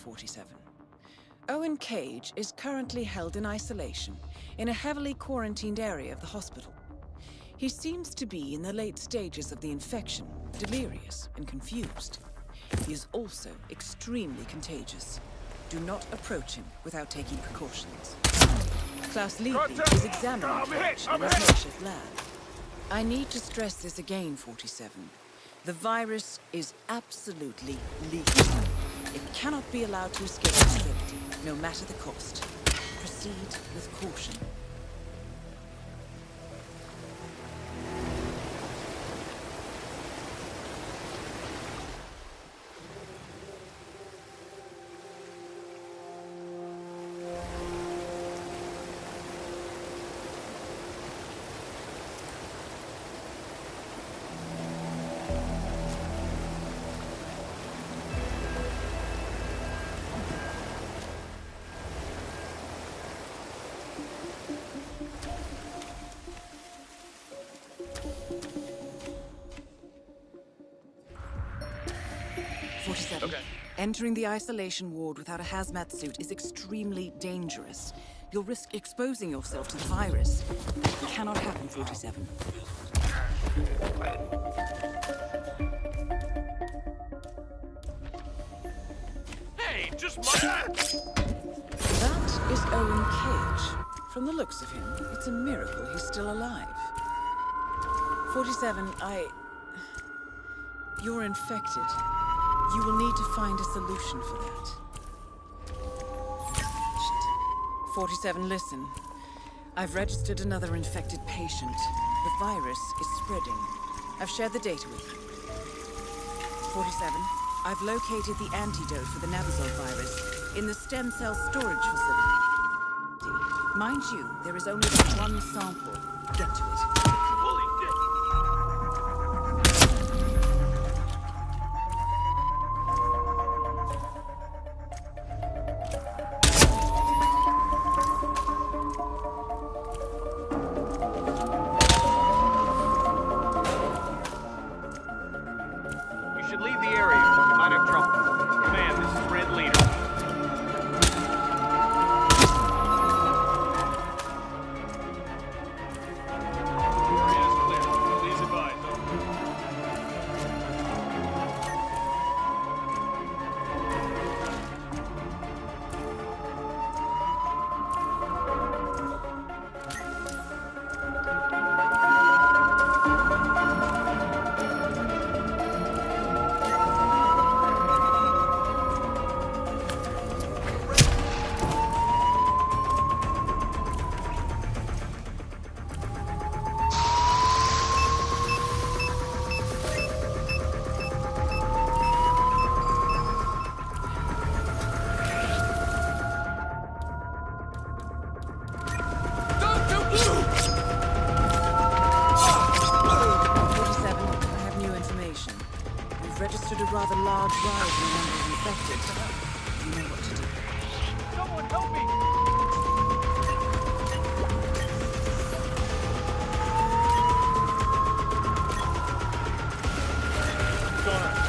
47. Owen Cage is currently held in isolation in a heavily quarantined area of the hospital. He seems to be in the late stages of the infection, delirious and confused. He is also extremely contagious. Do not approach him without taking precautions. Klaus Liebling is examining Cage in his makeshift lab. I need to stress this again, 47. The virus is absolutely lethal. It cannot be allowed to escape the facility, no matter the cost. Proceed with caution. Okay. Entering the isolation ward without a hazmat suit is extremely dangerous. You'll risk exposing yourself to the virus. That cannot happen, 47. Hey, just That is Owen Cage. From the looks of him, it's a miracle he's still alive. 47, You're infected. You will need to find a solution for that. Shit. 47, listen. I've registered another infected patient. The virus is spreading. I've shared the data with you. 47, I've located the antidote for the Nabazol virus in the stem cell storage facility. Mind you, there is only that one sample. Get to it. Registered a rather large rise in the number of infected. You know what to do. Someone help me! What's going on?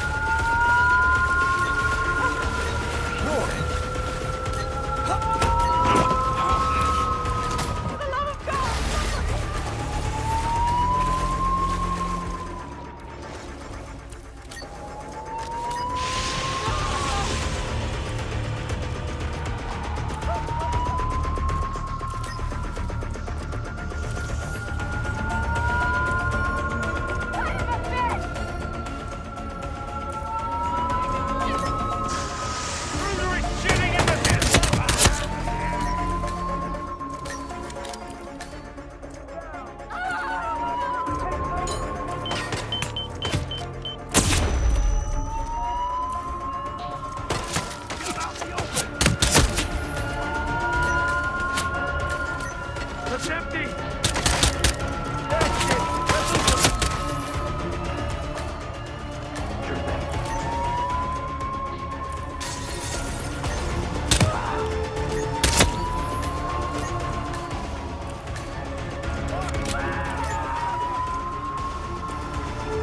It's empty!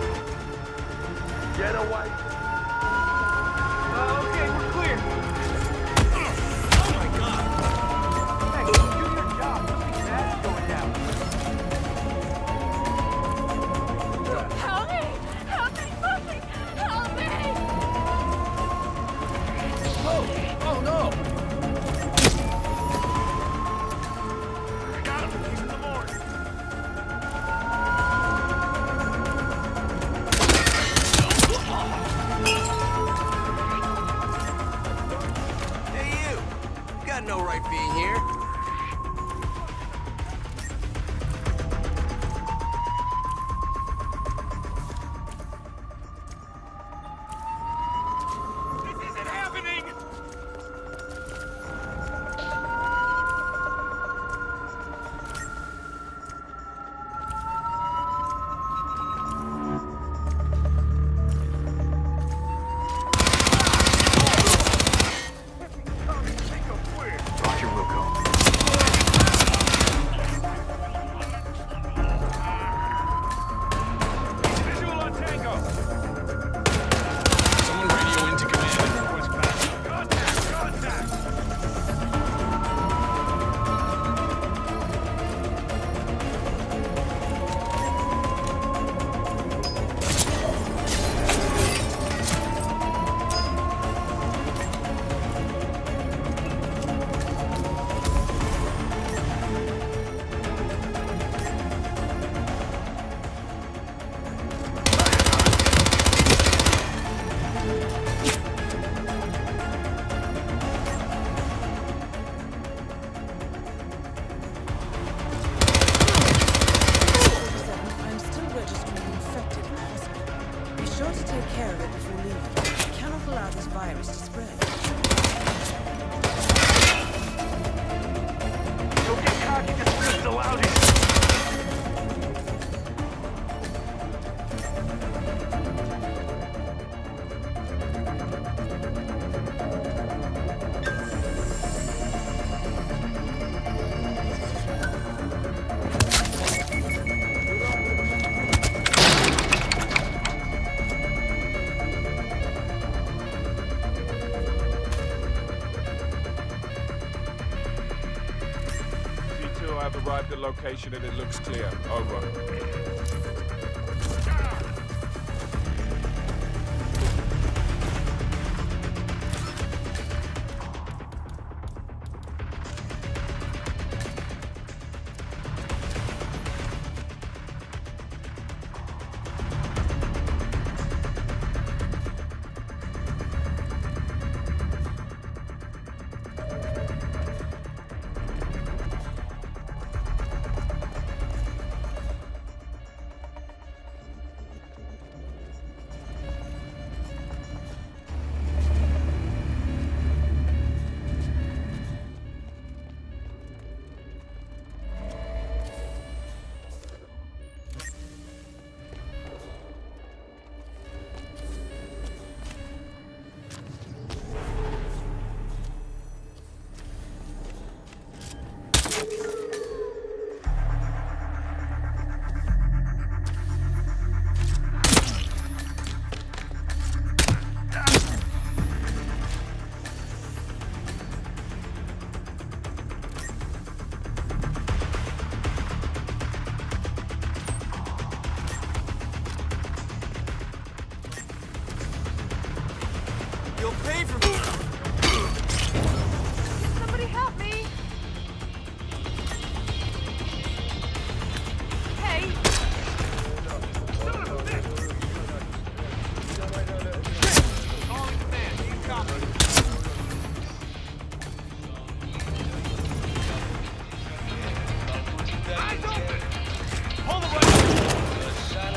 Get away! Okay, we're clear. got no right being here. This isn't happening! Roger, Wilco. Visual on Tango! Someone radio into command. Push back. Contact! Contact! I'm still registering infected in the hospital. Be sure to take care of it before leaving. I cannot allow this virus to spread. Don't get cocky, just lift the loudest! C2, I've arrived at location and it looks clear. Over. You'll pay for me. Somebody help me! Hey! Calling command. Incoming. Eyes open! Hold the weapon!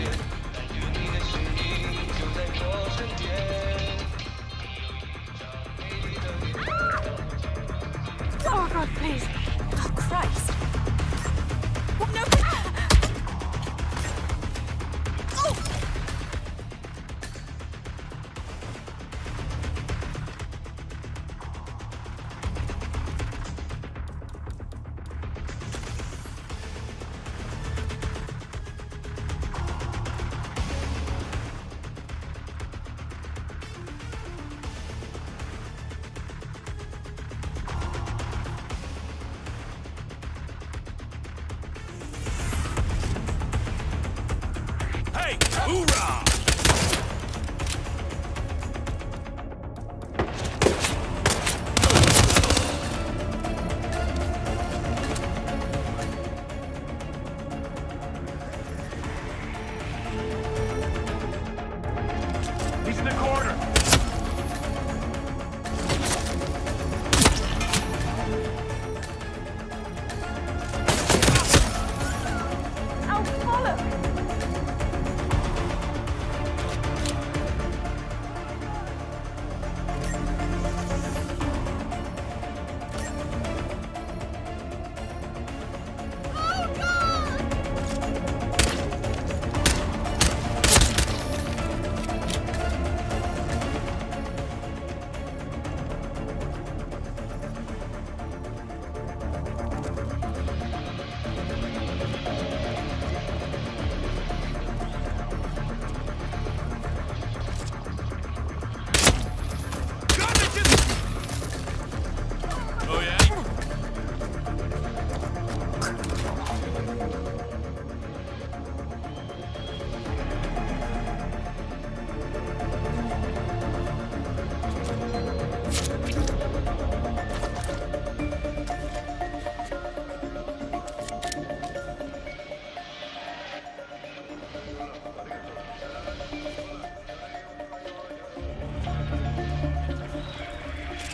Oh God, please! Oh Christ! What? No! Oh! Hey! Hoorah! He's in the corner!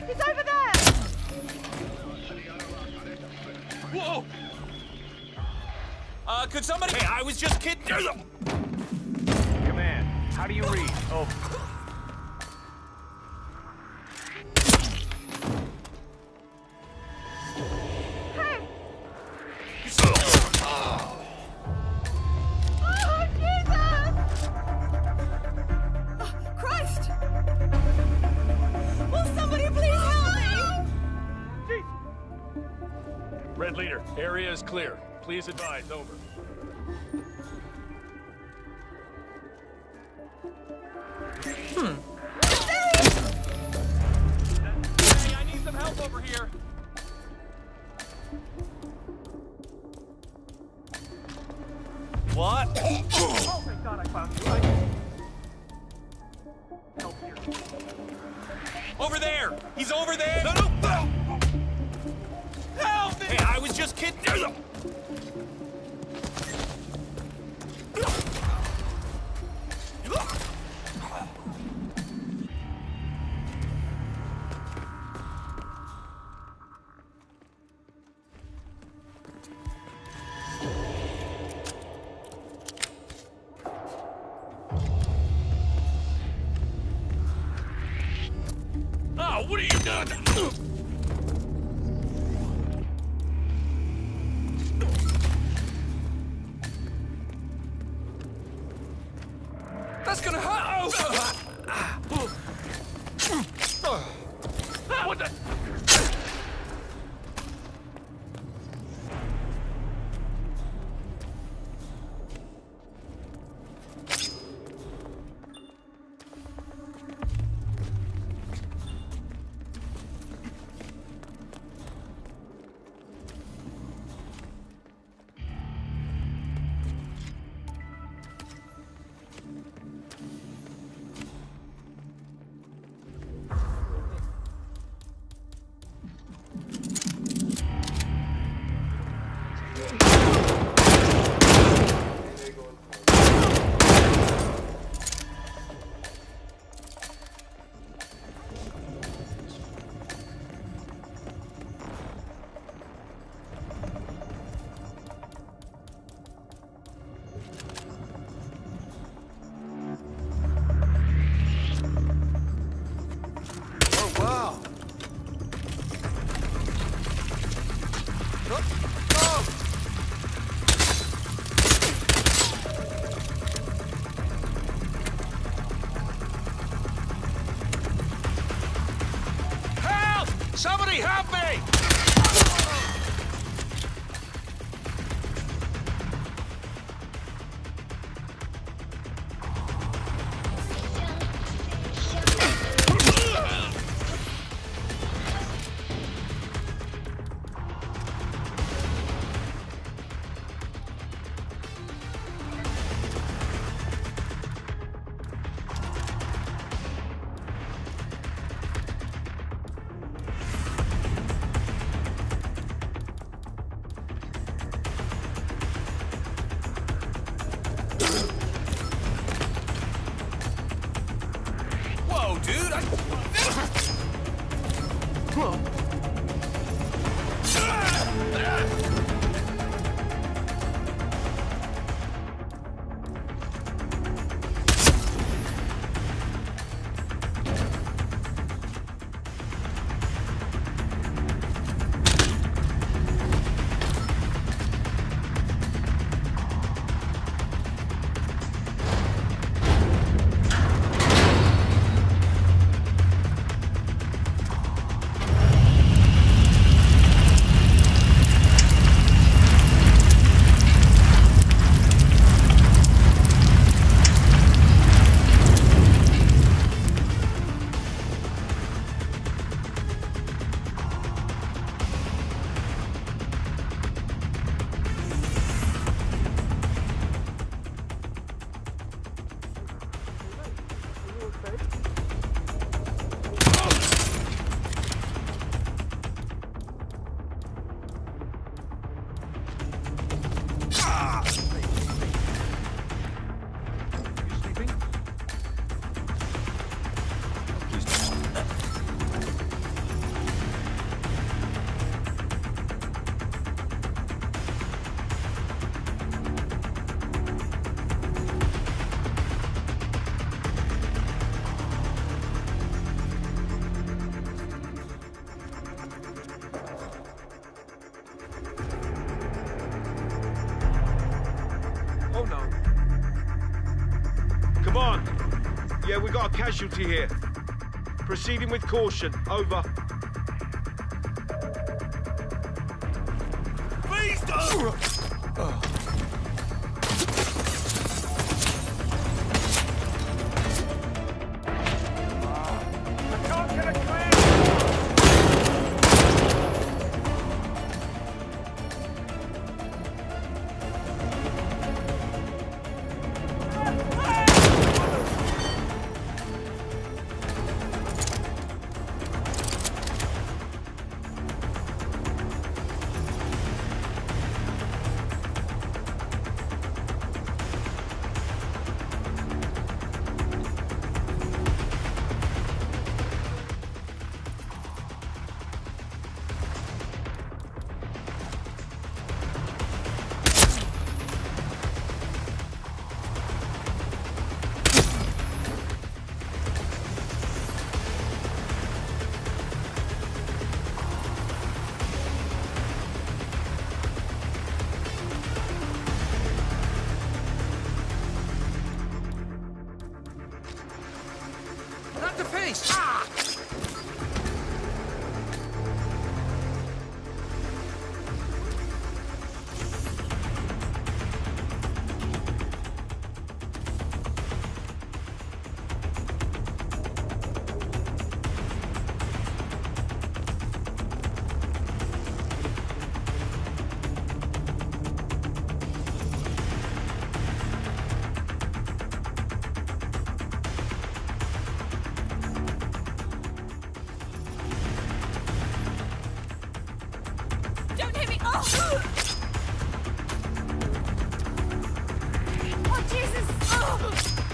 It's over there! Whoa! Could somebody... Hey, I was just kidding. Command, how do you read? Over. Hey! Oh! Oh, Jesus! Oh, Christ! Will somebody please help me? Red Leader, area is clear. Please advise, over. Hey, I need some help over here. What? Oh, thank God I found you. Help here. Over there! He's over there! No, no, no! Help me! Hey, I was just kidding. Oh, what are you doing? That's gonna hurt! What the? Somebody help me! Whoa, dude! Oh no. Come on. Yeah, we got a casualty here. Proceeding with caution. Over. Please don't! Not the face! Ah! Don't hit me! Oh! Oh, Jesus! Oh!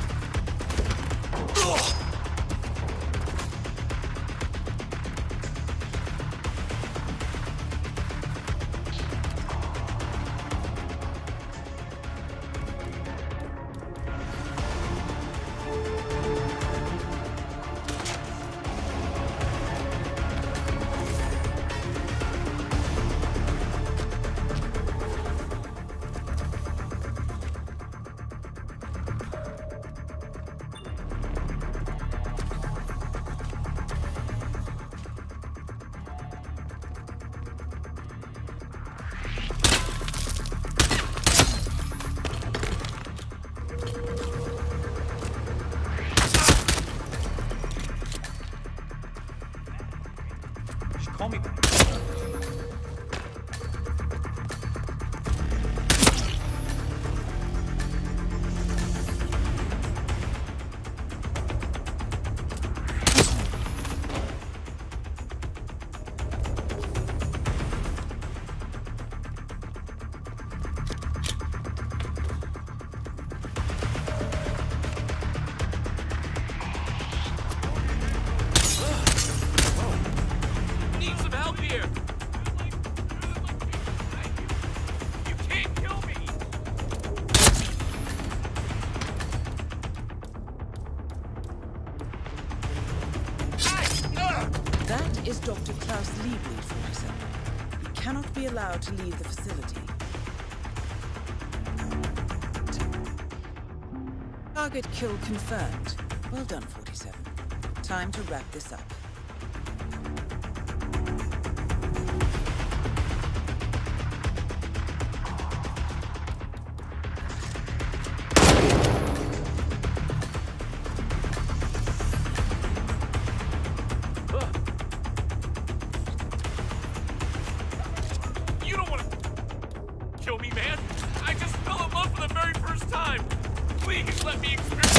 Call me back. Need some help here! You can't kill me! That is Dr. Klaus Liebling, 47. He cannot be allowed to leave the facility. Target kill confirmed. Well done, 47. Time to wrap this up. You don't want to kill me, man! I just fell in love for the very first time! Please let me experience...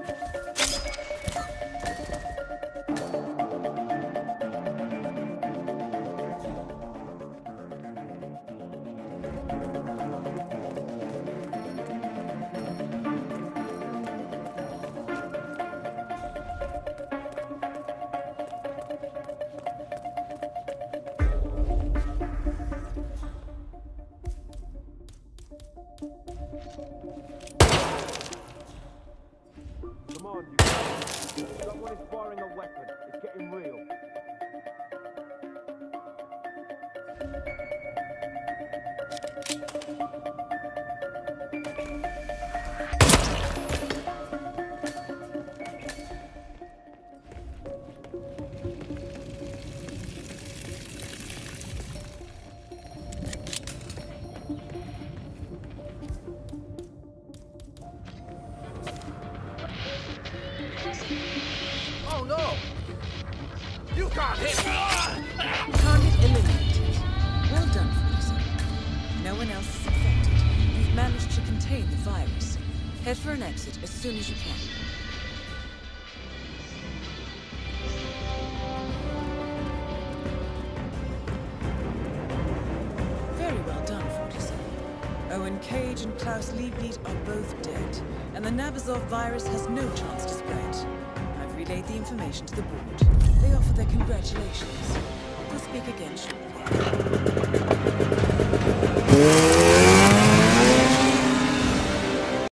Come on, you guys. Someone is firing a weapon. It's getting real. Oh no! You can't hit me! Target eliminated. Well done, Freezer. No one else is infected. You've managed to contain the virus. Head for an exit as soon as you can. Very well done, 47. Owen Cage and Klaus Liebknecht are both dead, and the Nabazov virus has no chance to spread. I've relayed the information to the board. They offer their congratulations. We'll speak again shortly.